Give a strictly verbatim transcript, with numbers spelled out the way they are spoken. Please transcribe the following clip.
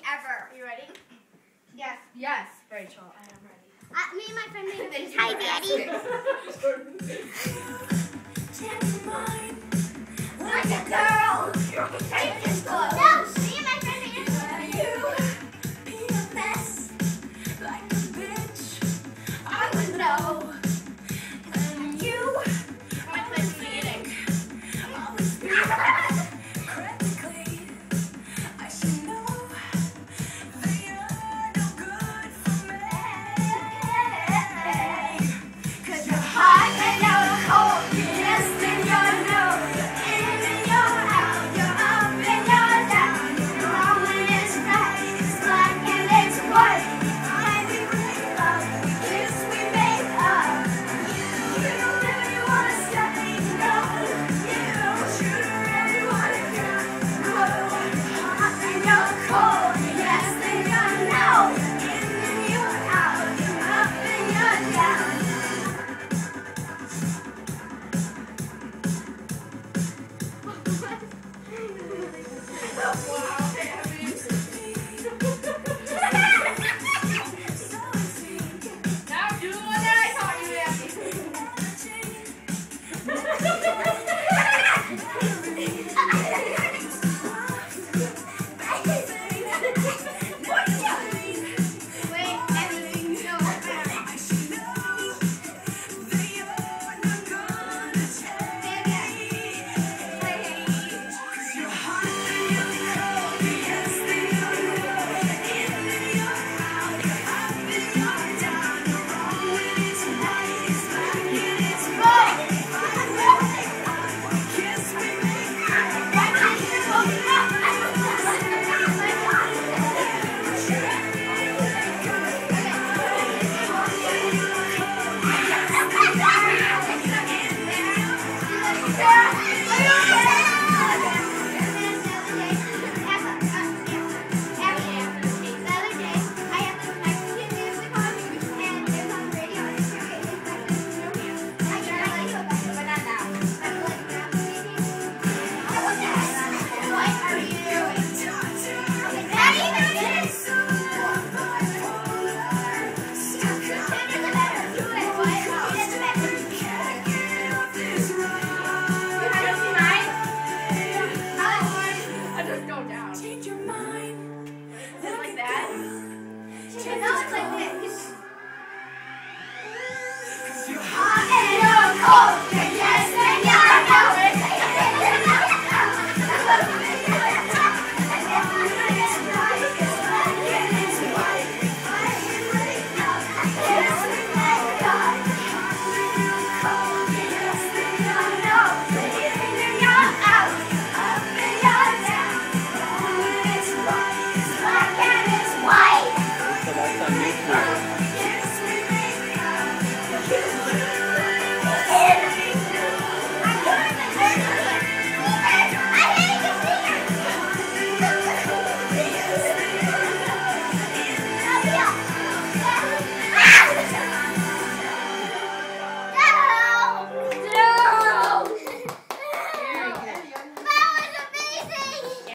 ever. Are you ready? Yes. Yes, Rachel, I am ready. Uh, me and my friend made Hi, Daddy. Like a girl. Take this book. No, me and my friend made it. You be a mess. Like a bitch. I would know. And you. My friend's eating. Always be critically. I should know that you're no good for me. 'Cause you're hot and you're cold. Yes, and you're no. You're in and you're out. You're up and you're down. You're wrong and it's right. It's black and it's white. I be right up. Kiss we make up. You don't really wanna stay. No, you should really wanna go. Hot and you're cold. Yes, and you're no. In and you're out. You're up and you're down. Wow, Abby. Now do what I taught you, Abby. Wait, everything's so bad. I just go down. Change your mind. Like that? No,